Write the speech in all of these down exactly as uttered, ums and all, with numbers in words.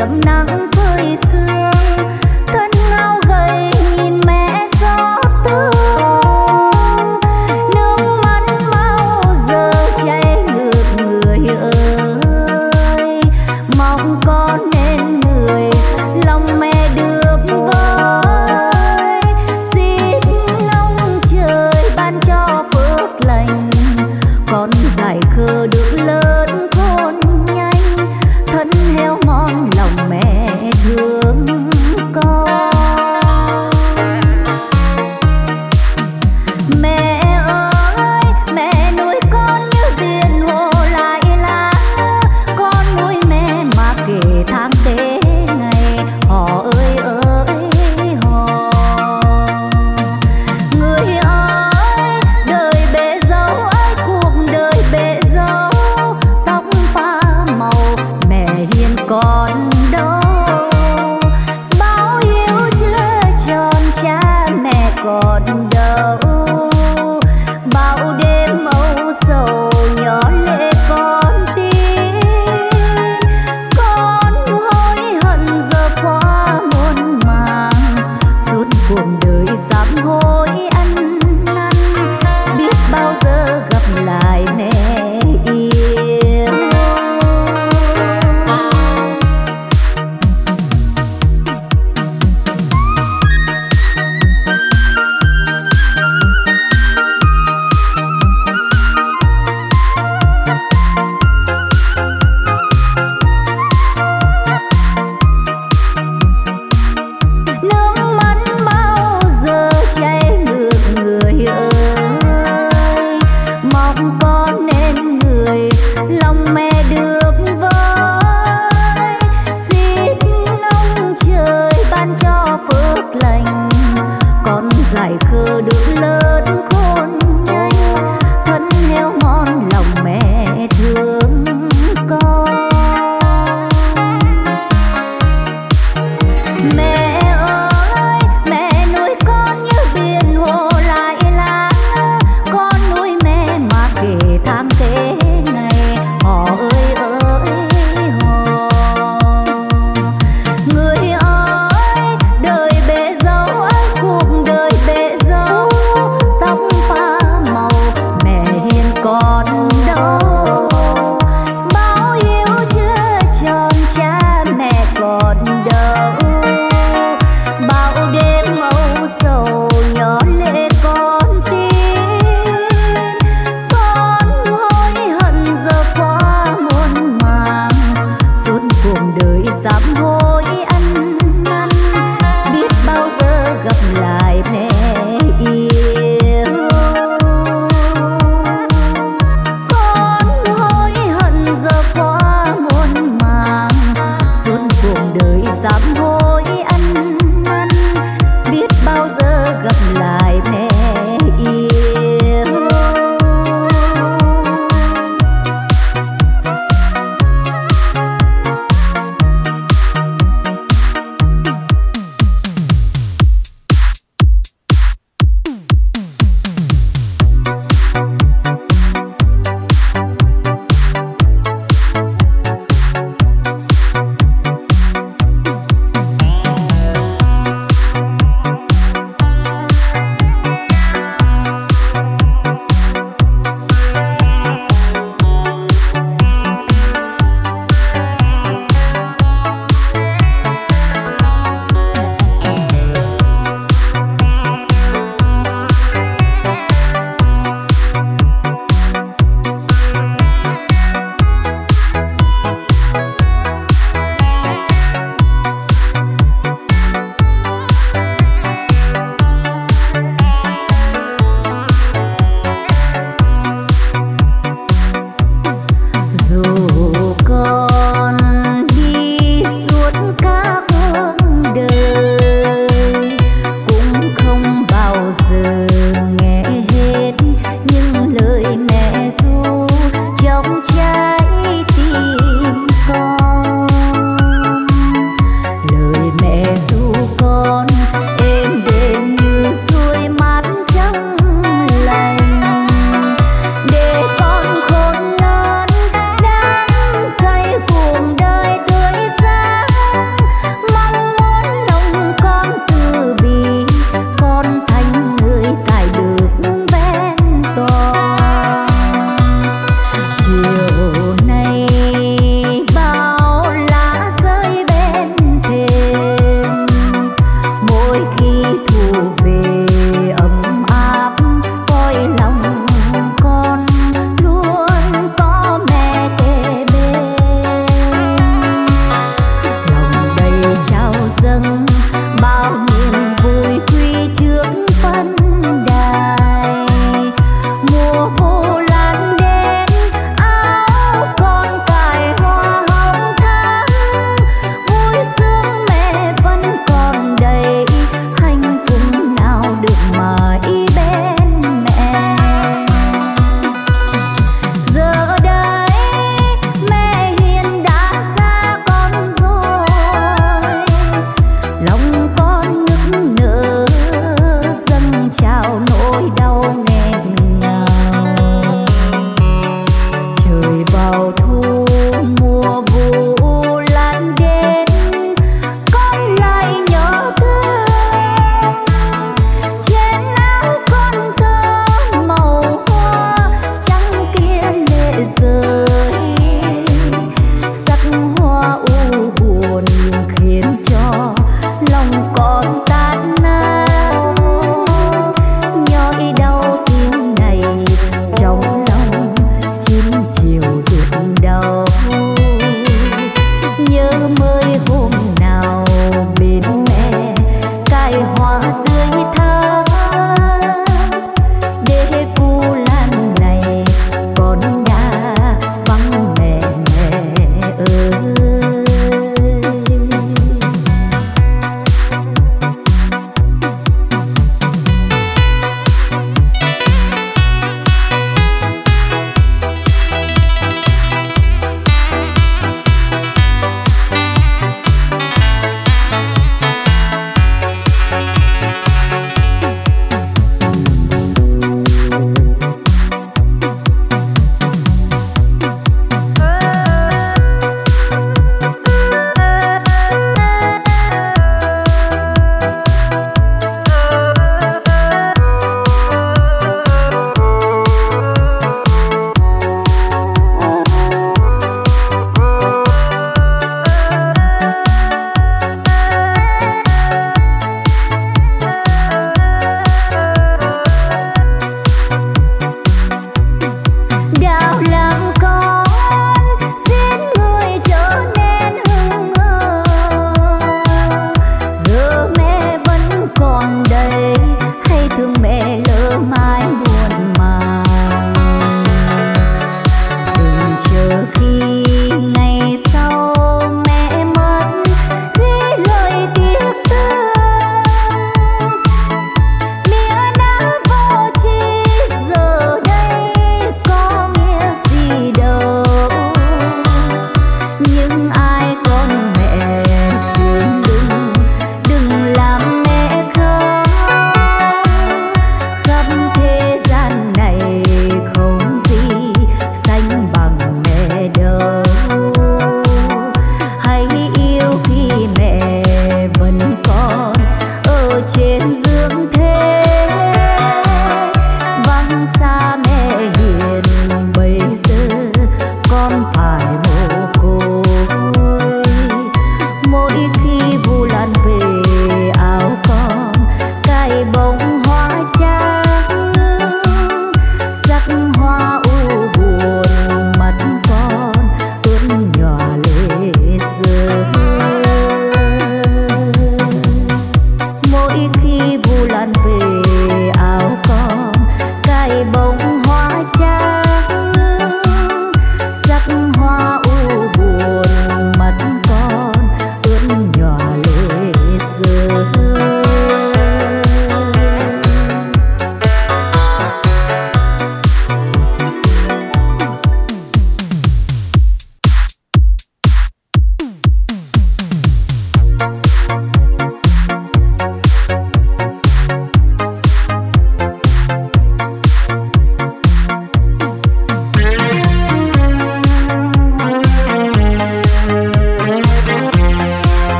dầm nắng phơi sương, thân ngao gầy nhìn mẹ xót thương, nước mắt bao giờ chảy ngược người ơi, mong con nên người lòng mẹ được với, xin ông trời ban cho phước lành, con giải khờ được lớn khôn nhanh, thân heo mòn lòng mẹ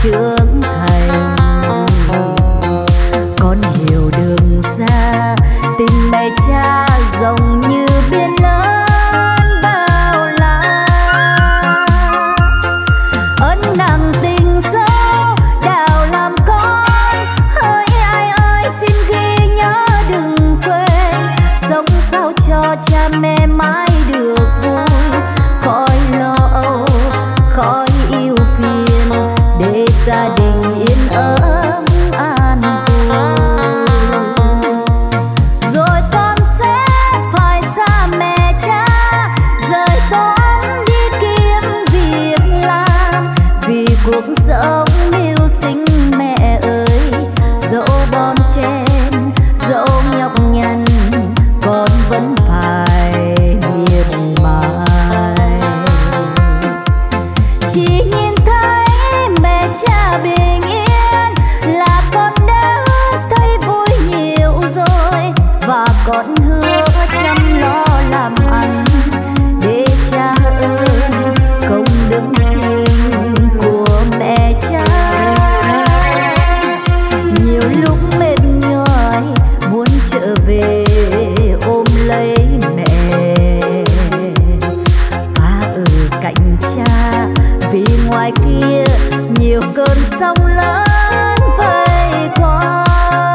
trưởng thành. Con hiểu đường xa tình mẹ cha rộng như biển lớn bao la. Ân nặng tình sâu đào làm con, hỡi ai ơi xin ghi nhớ đừng quên. Sống sao cho cha mẹ mãi được vui, khỏi lo âu khỏi yêu phiền, để gia đình yên ấm an vui. Rồi con sẽ phải xa mẹ cha, rời con đi kiếm việc làm, vì cuộc sống mưu sinh mẹ ơi. Dẫu bon chen dẫu nhọc nhằn, con vẫn phải miệt mài. Chỉ nhìn thấy mẹ cha bình yên là con đã thấy vui nhiều rồi, và con hứa chăm lo làm ăn để cha ơn công đức sinh của mẹ cha. Nhiều lúc mệt nhòi muốn trở về ôm lấy mẹ, và ở cạnh cha, vì ngoài kia nhiều cơn sóng lớn vây quanh.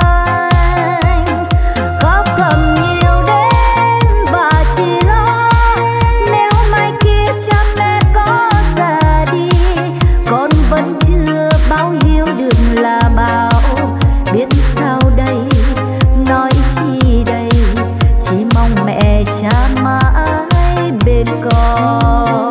Khóc thầm nhiều đêm và chỉ lo nếu mai kia cha mẹ có già đi, con vẫn chưa báo hiếu được là bao. Biết sao đây nói chi đây, chỉ mong mẹ cha mãi bên con.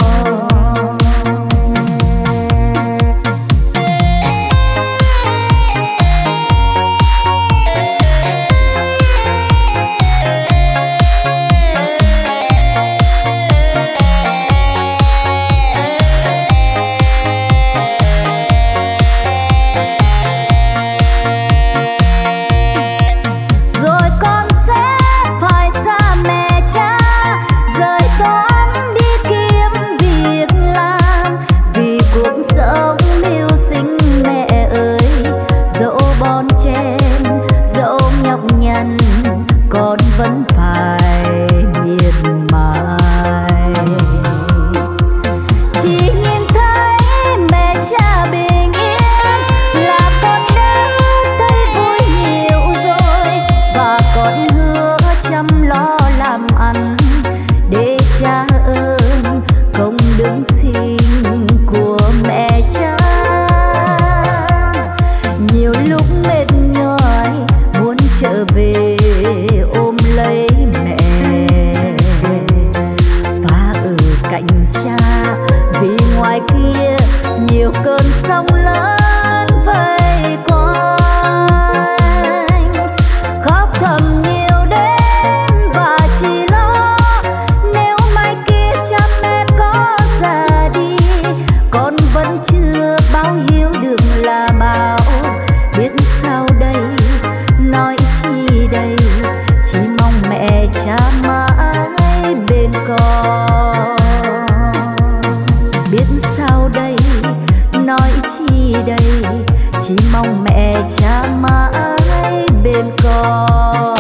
Rồi con sẽ phải xa mẹ cha, rời con đi kiếm việc làm, vì cuộc sống mưu sinh mẹ ơi. Dẫu bon chen dẫu nhọc nhằn, con vẫn phải miệt mài. Chỉ nhìn thấy mẹ cha bình yên là con đã thấy vui nhiều rồi, và con hứa chăm lo làm ăn để cha ơn công đức sinh của mẹ cha. Nhiều lúc mệt nhòi muốn trở về ôm lấy mẹ, và ở cạnh cha, vì ngoài kia nhiều cơn sóng lớn vây quanh. Khóc thầm nhiều đêm và chỉ lo nếu mai kia cha mẹ có già đi, con vẫn chưa báo hiếu được là bao. Biết sao đây nói chi đây, chỉ mong mẹ cha mãi bên con. Biết sao đây nói chi đây, chỉ mong mẹ cha mãi bên con.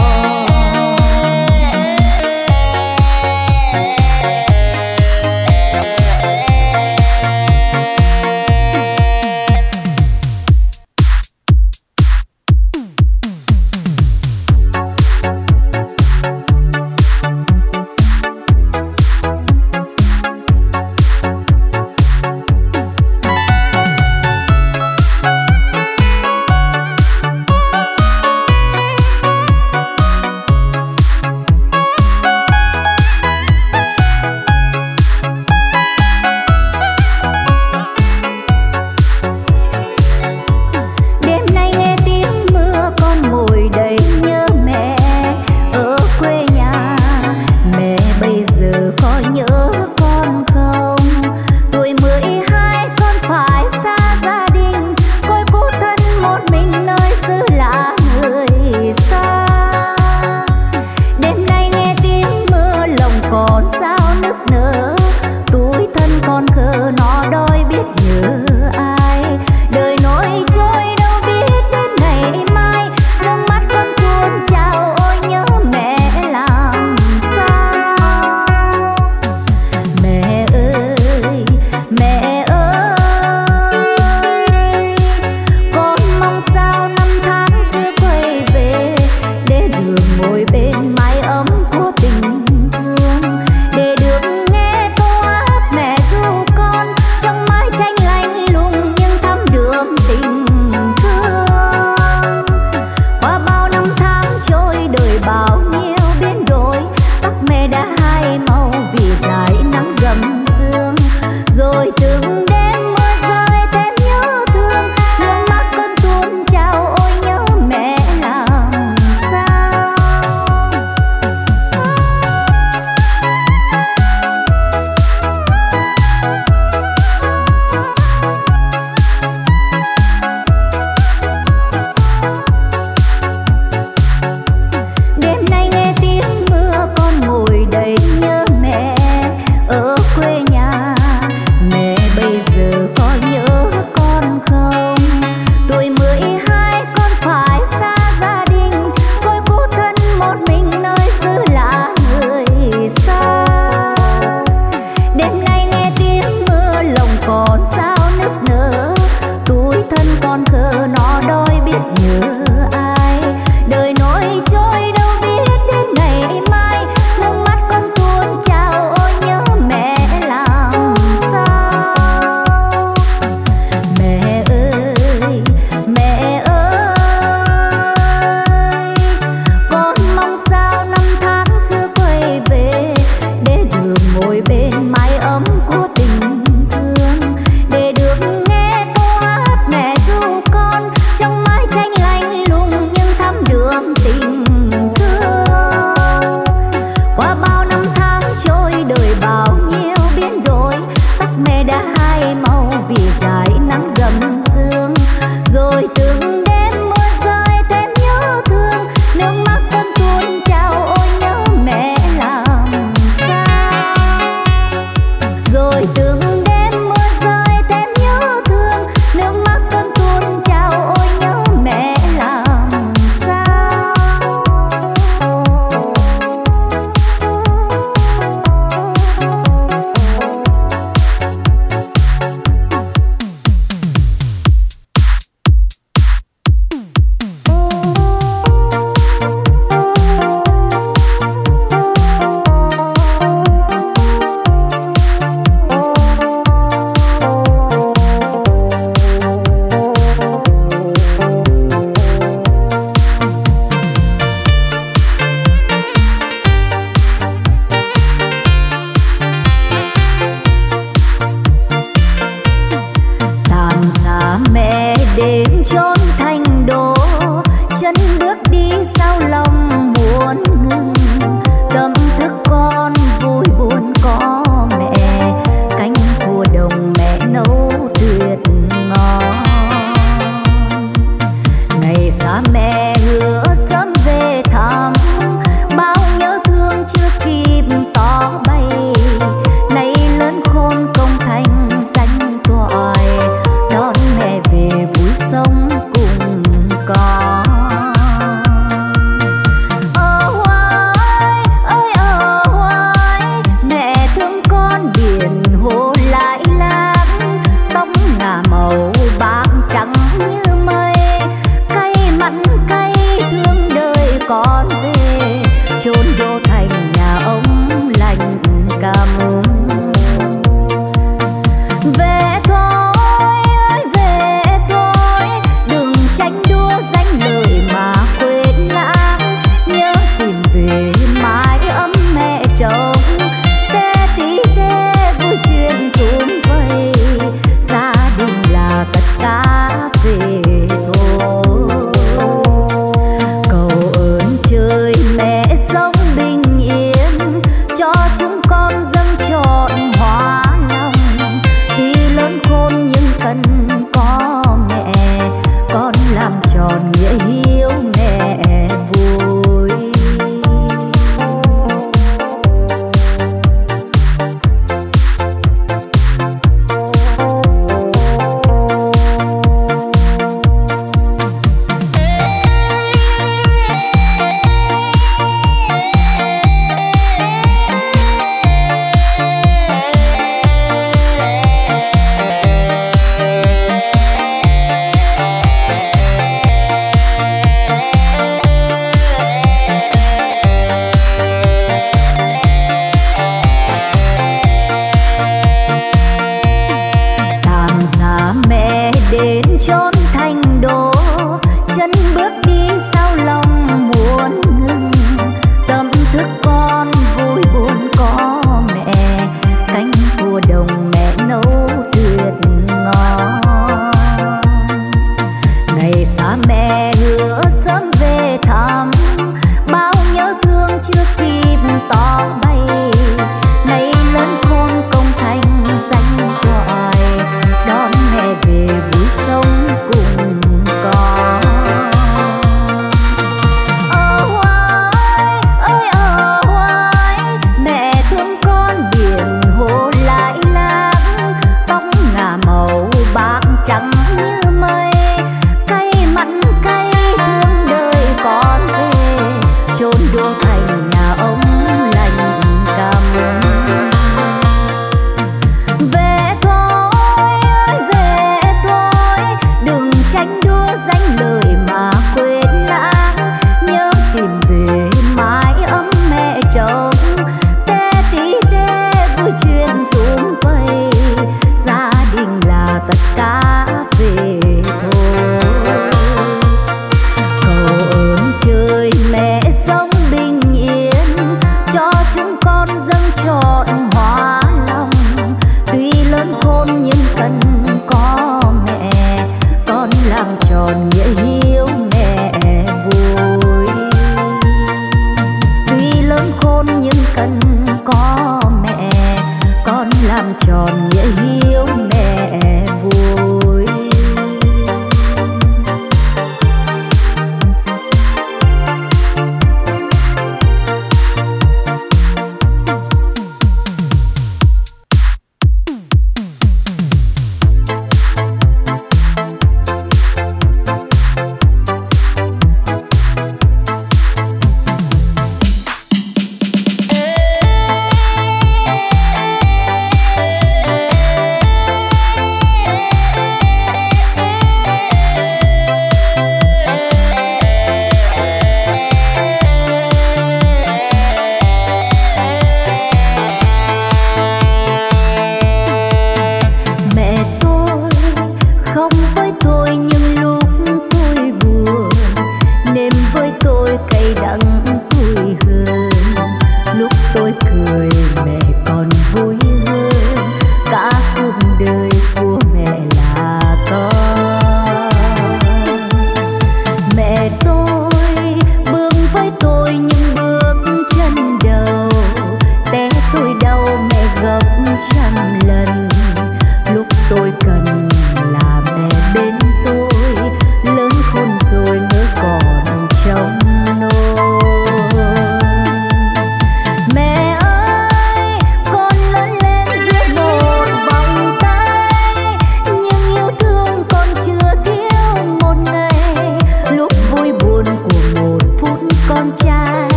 là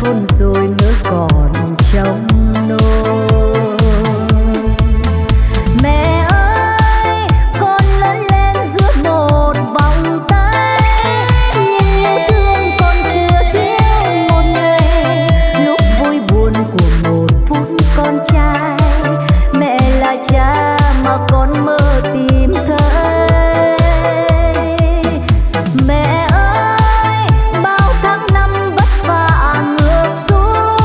hôn rồi ngỡ còn trong nôi. Mẹ ơi, con lớn lên giữa một vòng tay, nhưng yêu thương con chưa thiếu một ngày. Lúc vui buồn của một phút con trai, mẹ là cha mà con mơ tìm thấy. Mẹ ơi, bao tháng năm vất vả ngược xuôi,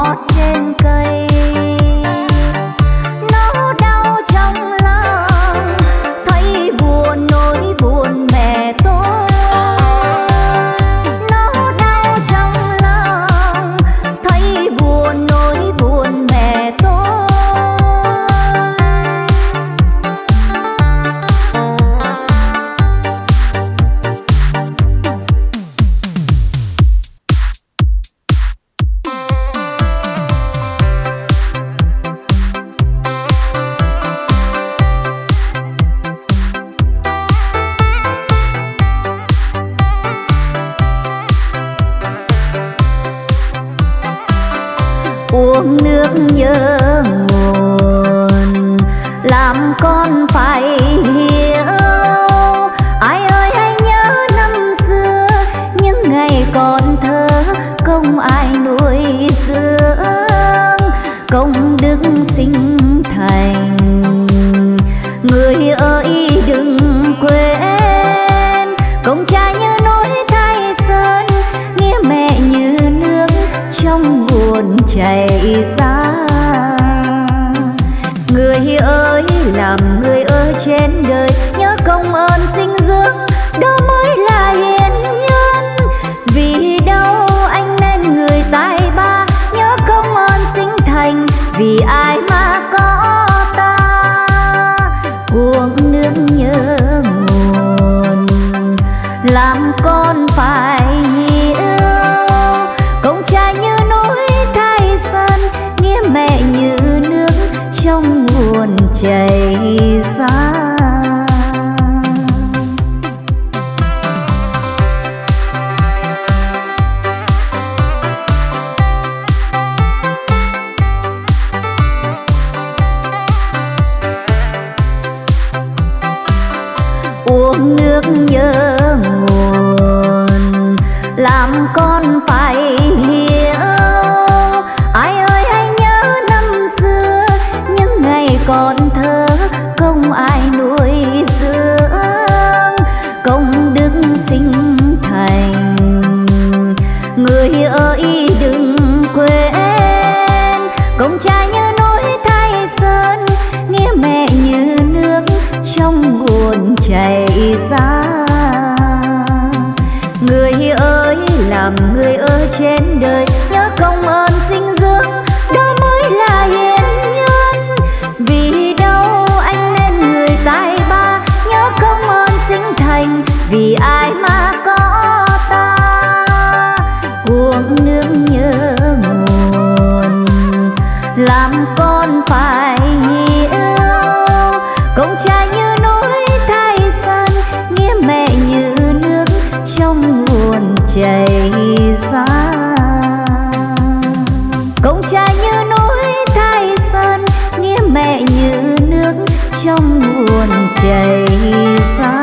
ngọt trên cây. Nó đau trong lòng thấy buồn nỗi buồn mẹ tôi. Nó đau trong lòng thấy buồn nỗi buồn mẹ tôi. Uống nước nhớ nguồn làm con phải hiểu. Ai ơi hãy nhớ năm xưa những ngày còn thơ không ai nuôi dưỡng công đức sinh thành. Người ơi đừng quên công cha như núi Thái Sơn, nghĩa mẹ như nước trong nguồn chảy ra. Người ơi làm người ở trên đời nhớ công ơn sinh dưỡng, đó mới là hiền nhân. Vì đâu anh nên người tài ba, nhớ công ơn sinh thành, vì ai mà có ta. Uống nước nhớ nguồn làm con phải hiểu. Công cha như núi Thái Sơn, nghĩa mẹ như nước trong nguồn chảy ra. Uống nước nhớ nguồn làm con phải hiểu. Ai ơi hãy nhớ năm xưa những ngày còn thơ không ai nuôi dưỡng công đức sinh thành. Người ơi đừng quên công cha như núi Thái Sơn, nghĩa mẹ như nước trong nguồn chảy ra. Người ơi làm người ở trên đời nhớ công ơn sinh dưỡng, đó mới là hiền nhân. Vì đâu anh nên người tài ba, nhớ công ơn sinh thành, vì ai mà có ta. Uống nước nhớ nguồn làm con phải hiểu. Công cha như núi Thái Sơn, nghĩa mẹ như nước trong nguồn chảy ra. Công cha như núi Thái Sơn, nghĩa mẹ như nước trong nguồn chảy ra.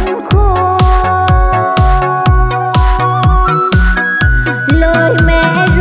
Mẹ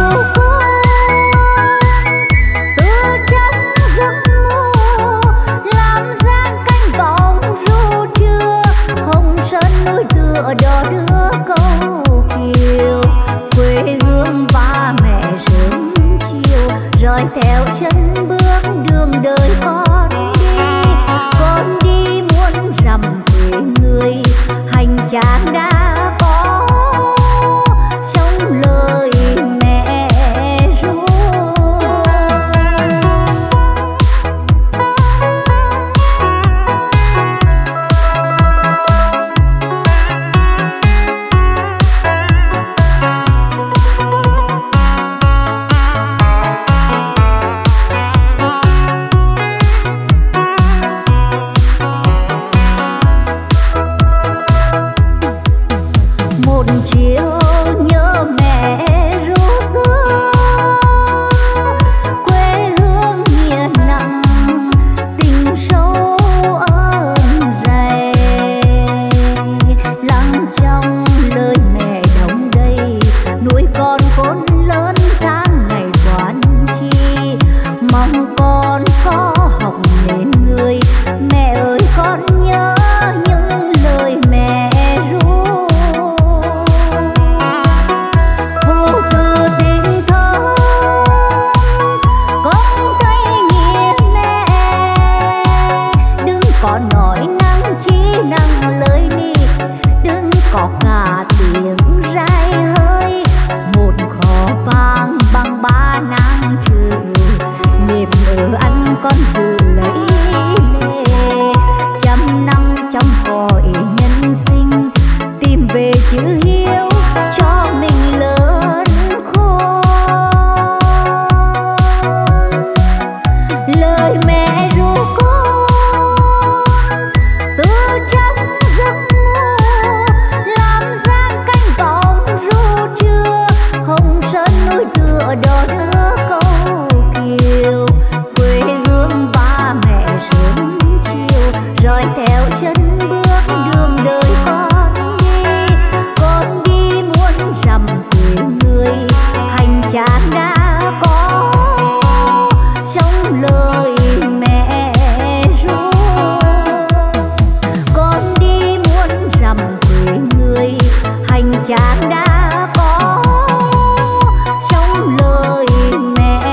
ở đó nữa câu kiều, quê hương ba mẹ sớm chiều, rồi theo chân bước đường đời con đi, con đi muôn dặm quê người, hành trang đã có trong lời mẹ ru. Con đi muôn dặm quê người, hành trang đã có trong lời mẹ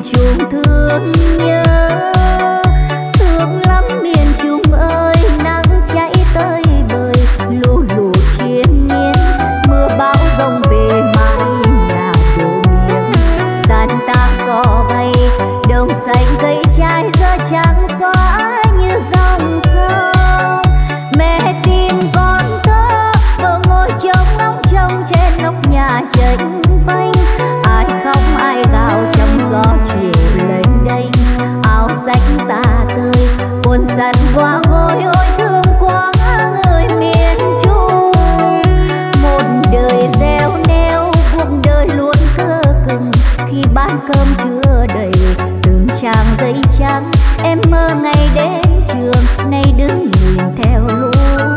Trung thương nhớ, thương lắm miền Trung ơi, nắng cháy tơi bời, lũ lụt chiến miên, mưa bão giông về mái nhà đổ nghiêng, tan tác cỏ bay, đồng xanh cây trái giờ trắng xóa như dòng sông. Mẹ tin con thơ, vợ ngồi trông ngóng trông trên nóc nhà tranh vênh, ai khóc ai gào trong gió chiều lênh đênh, áo xanh tà tơi buồn sẵn qua gối ôi thương quá người miền Trung. Một đời gieo neo cuộc đời luôn cơ cừng, khi bát cơm chưa đầy từng trang giấy trắng, em mơ ngày đến trường nay đứng nhìn theo lũ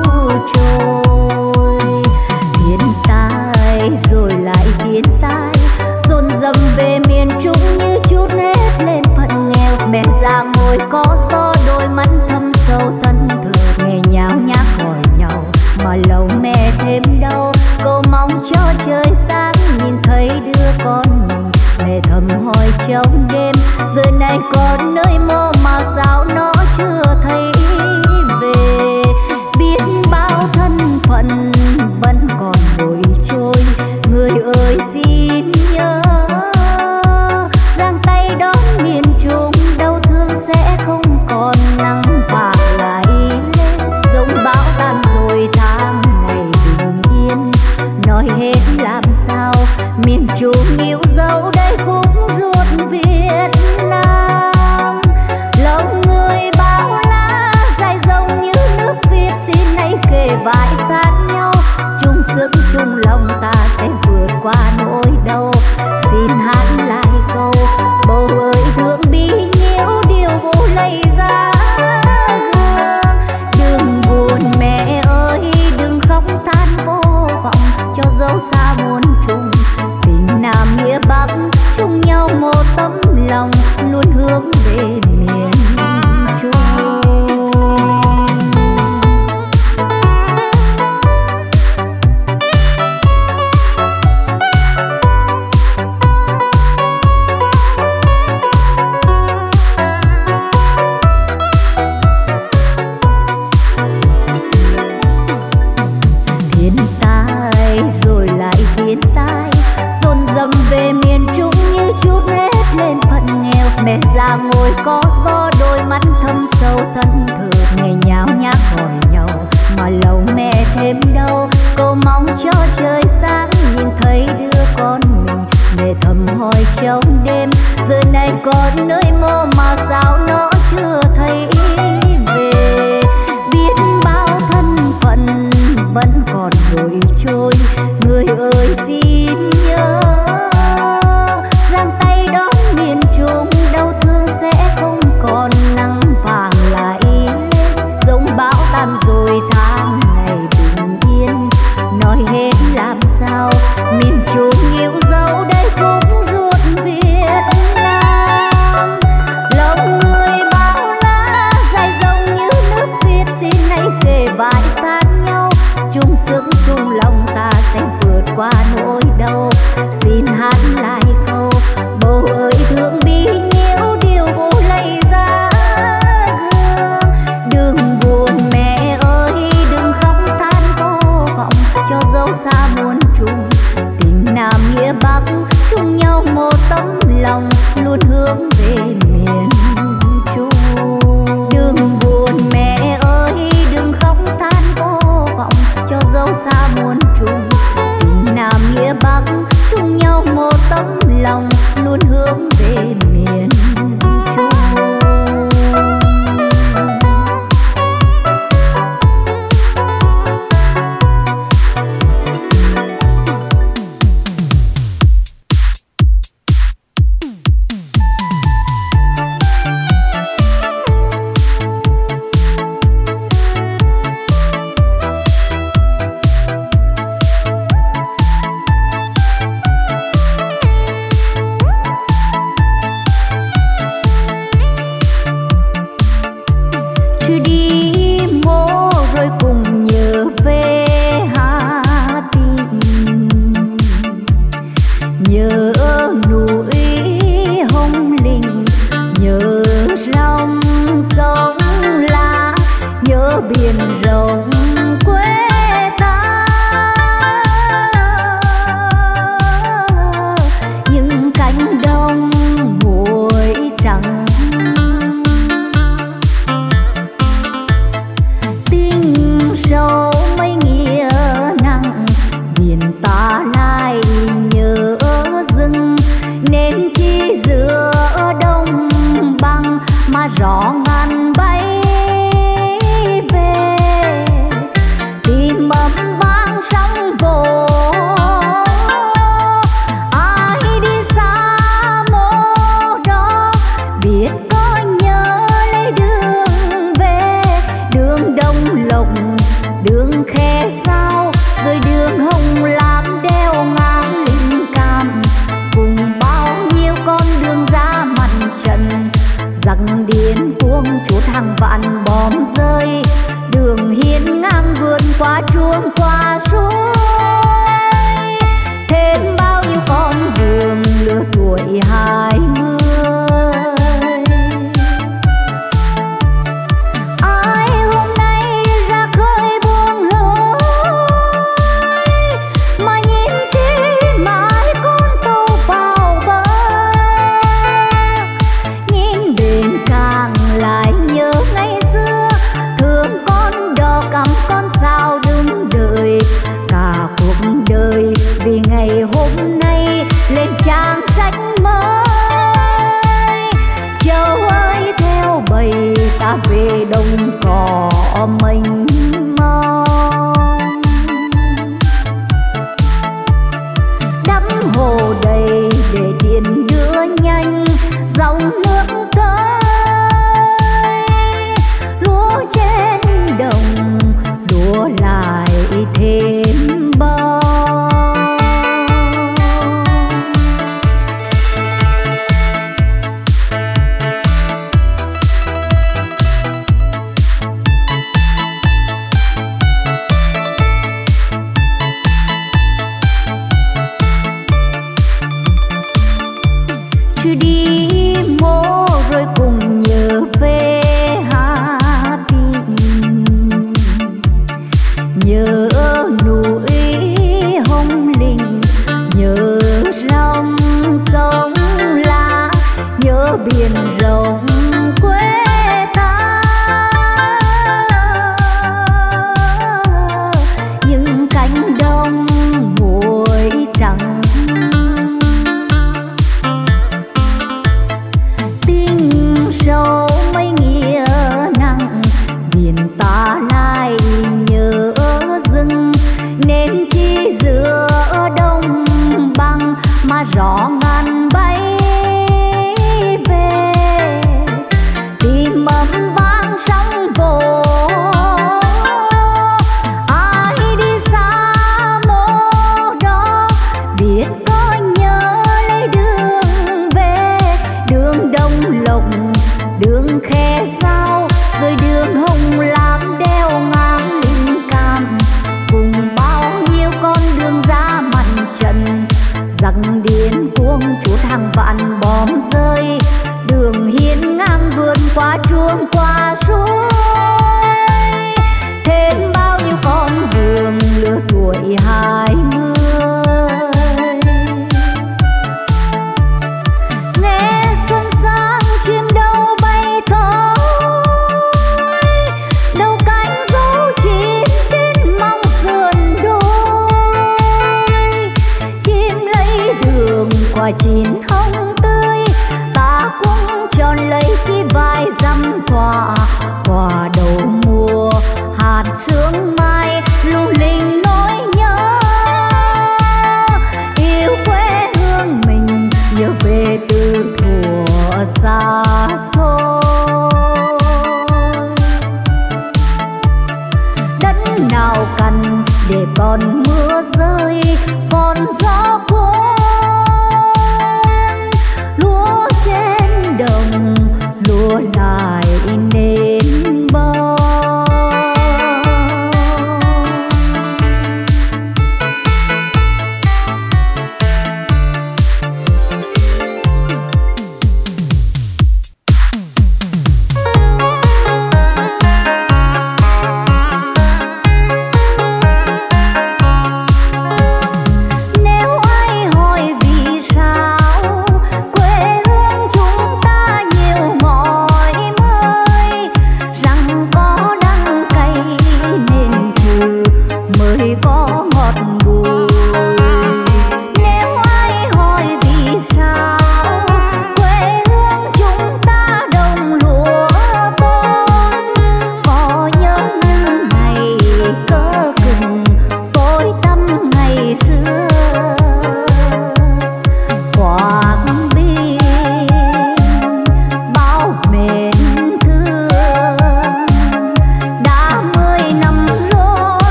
trôi. Thiên tai rồi lại thiên tai, dồn dầm về miền Trung như chút hết lên phận nghèo. Mẹ già ngồi có gió đôi mắt thâm sâu thân thường, nghe nháo nhác hỏi nhau mà lòng mẹ thêm đau. Cầu mong cho trời sáng nhìn thấy đứa con mình, mẹ thầm hỏi trong đêm giờ này còn nơi mơ mà sao nó chưa thấy về. Biết bao thân phận vẫn còn vội trôi, người ơi xin nhớ giang tay đón miền Trung, đau thương sẽ không còn nắng vàng lại lên. Giống bão tan rồi tháng ngày bình yên, nói hết làm sao miền Trung yêu dấu đây khúc ruột Việt Nam. Lòng người bao la dài dòng như nước Việt, xin hãy kề vai sát nhau, chung sức chung lòng ta sẽ vượt qua nỗi đau. Xin hát lại câu bầu ơi thương bi nhiêu điều vô lây ra gương. Đừng buồn mẹ ơi đừng khóc than vô vọng, cho dấu xa muôn trùng tình Nam nghĩa Bắc chung nhau một tấm lòng, luôn hướng về miền Trung. Thiên tai rồi lại thiên tai, dồn dầm về miền Trung như chút hết lên phận nghèo. Mẹ già ngồi có gió đôi mắt thâm sâu thân thường, nghe nháo nhác hỏi nhau mà lòng mẹ thêm đau. Cầu mong cho trời sáng nhìn thấy đứa con mình, mẹ thầm hỏi trong đêm giờ này còn nơi mơ mà sao nó chưa thấy về. Biết bao thân phận vẫn còn vội trôi, người ơi xin nhớ giang tay đón miền Trung, đau thương sẽ không còn nắng vàng lại lên. Giống bão tan rồi tháng ngày bình yên, nói hết làm sao miền Trung yêu dấu đây khúc ruột Việt Nam. Lòng người bao la dài dòng như nước Việt, xin hãy kề vai sát nhau, chung sức chung lòng ta sẽ vượt qua nỗi đau. Xin hát lại câu bầu ơi thương bi nhiêu điều vô lây ra gương. Đừng buồn mẹ ơi đừng khóc than vô vọng, cho dấu xa muôn trùng tình Nam nghĩa Bắc chung nhau một tấm lòng, luôn hướng về miền Trung. Đừng buồn mẹ ơi đừng khóc than vô vọng, cho dấu xa muôn trùng tình Nam nghĩa Bắc chung nhau một tấm lòng, luôn hướng về miền Trung. nhớ núi hồng linh biển rộng quê ta, những cánh đồng muối trắng. Tình sâu mấy nghĩa nặng, biển ta lại nhớ dưng, nên chi giữa đông băng mà gió ngàn bay về, tìm ấm vang sóng vỗ. Ai đi xa mô đó biết có nhớ lấy đường về, đường Đông Lộc, đường Khe Sao, rồi đường Hồng Lam đeo ngang Linh Cam, cùng bao nhiêu con đường ra mặt trận. Giặc điên cuồng chút hàng vạn bom rơi, đường hiên ngang vườn qua chuông qua suối, thêm bao nhiêu con đường lứa tuổi hai mươi. Ai hôm nay ra khơi buông lưới, mà nhìn chi mãi con tàu vào bờ, nhìn bên càng lại nhớ ngày xưa, thương con đò cắm con sao đứng đợi cả cuộc đời, vì ngày hôm nay lên trang sách mới. Châu ơi theo bầy ta về đồng cỏ mênh mông, đắm hồ đầy để điện đưa nhanh dòng nước tới. Lúa trên đồng lúa lại thêm bông. Chưa đi mô rồi cùng nhớ về Hà Tĩnh, nhớ núi Hồng Linh, nhớ dòng sông La, nhớ biển rộng quê ta, những cánh đồng muối trắng. Tình sâu mấy nghĩa nặng, biển ta lại nhớ dưng, nên chi giữa đông băng mà gió ngàn bay về, tìm ấm vang sóng vỗ. Ai đi xa mô đó biết có nhớ lấy đường về, đường Đông Lộc, đường Khe Sao, rồi đường Hồng Lam đeo ngang Linh Cam, cùng bao nhiêu con đường ra mặt trận. Giặc điên cuồng chút hàng vạn bom rơi, đường hiên ngang vườn qua chuông qua suối, thêm bao nhiêu con đường lứa tuổi hai mươi. Nghe xuân sang chim đâu bay tới, đâu cánh dấu chim trên mong sườn đồi, chim lấy đường qua chín hồng tươi, ta cũng tròn lấy chi vai dăm thỏa quả đầu mùa. Hạt sương mai lung linh nỗi nhớ, yêu quê hương mình nhớ về từ thuở xa xôi. Đất nào cần để còn mưa rơi, còn gió cuốn, lúa trên đồng lúa lại nên bông.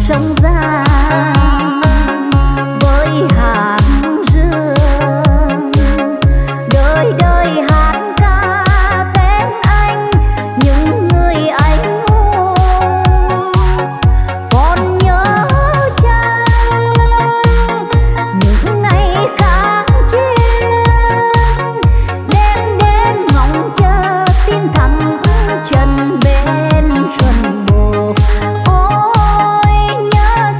sông Giang với hạt rương, đời đời hát ca tên anh, những người anh hùng. Còn nhớ chăng những ngày kháng chiến, đêm đêm ngóng chờ tin thắng trận bên xuân bồ. Ôi nhớ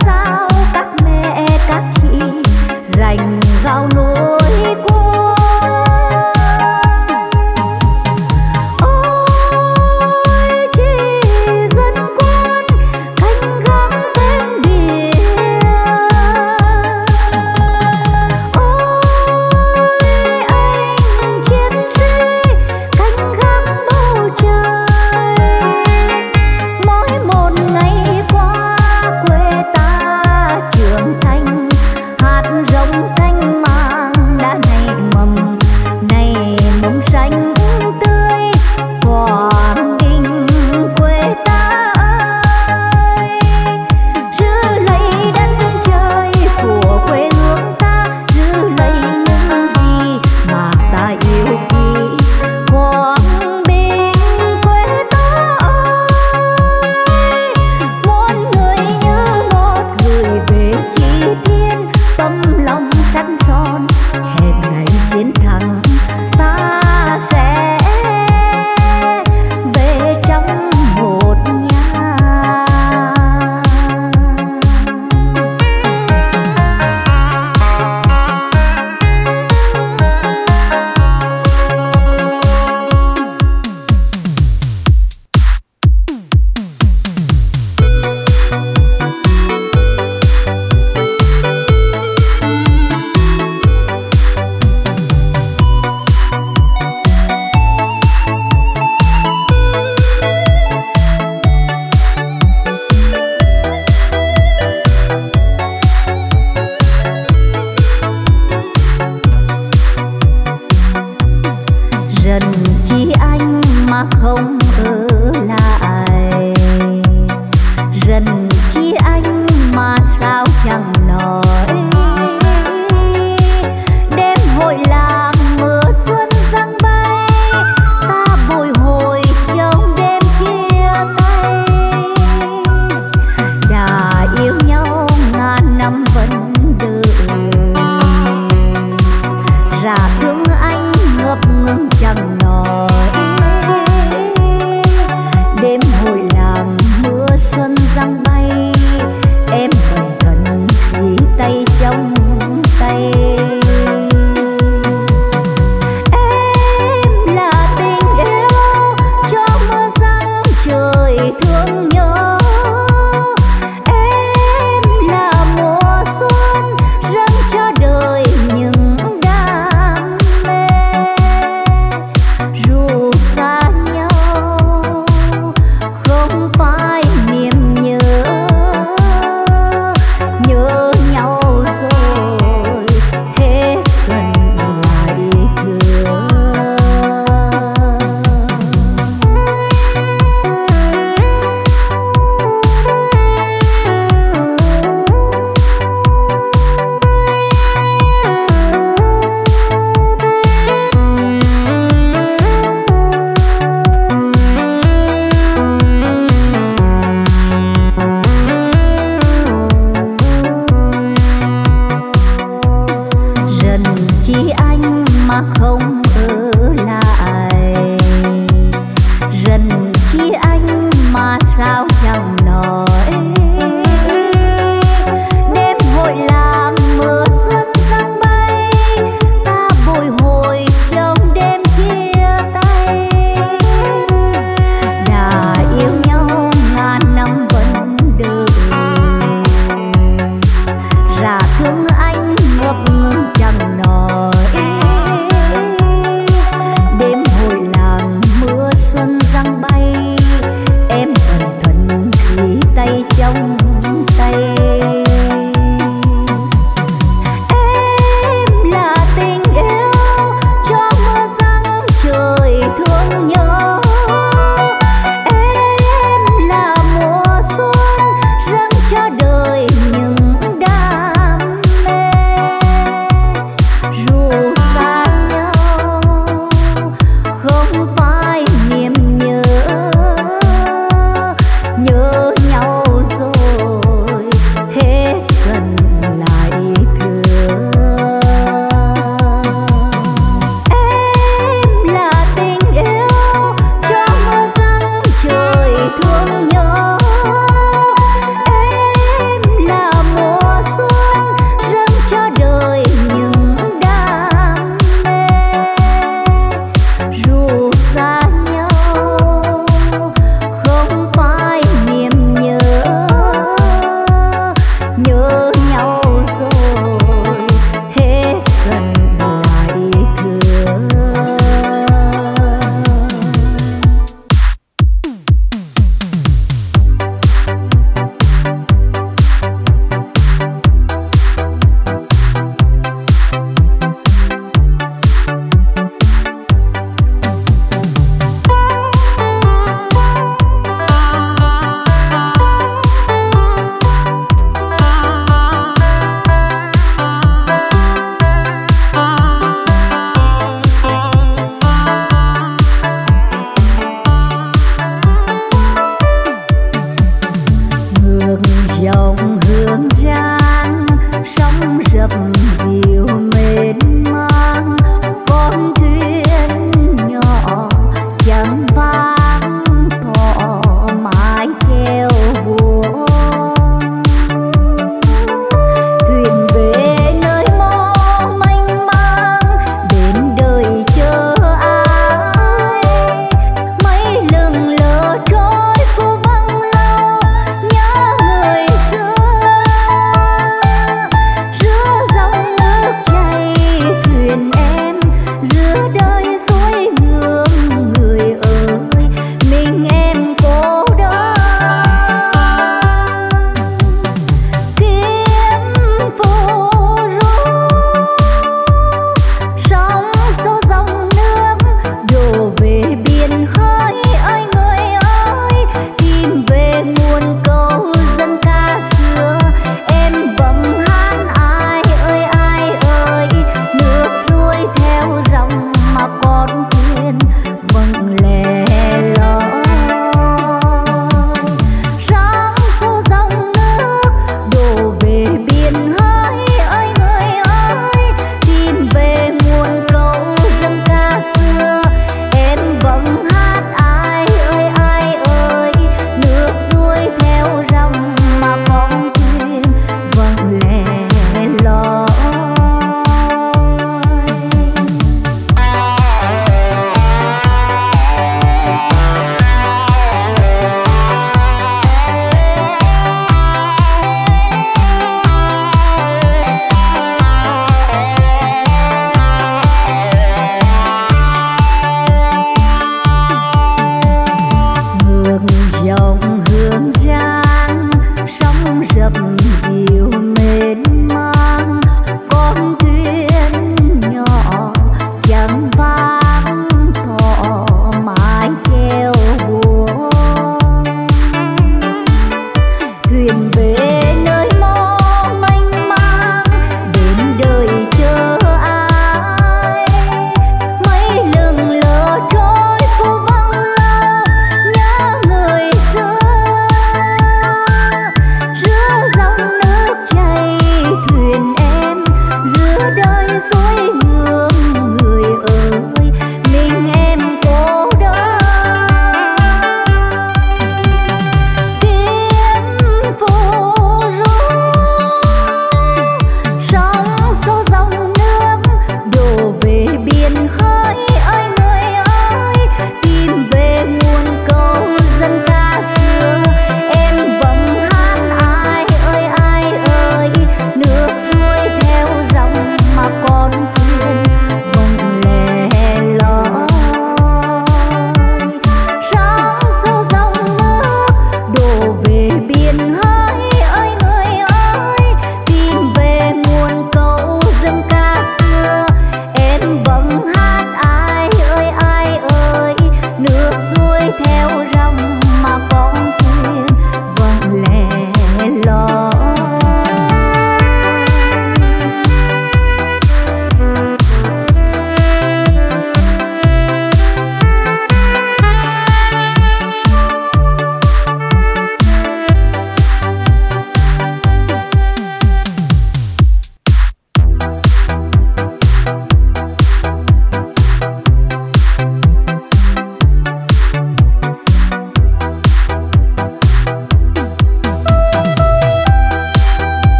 Rứa rau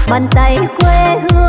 bàn tay quê hương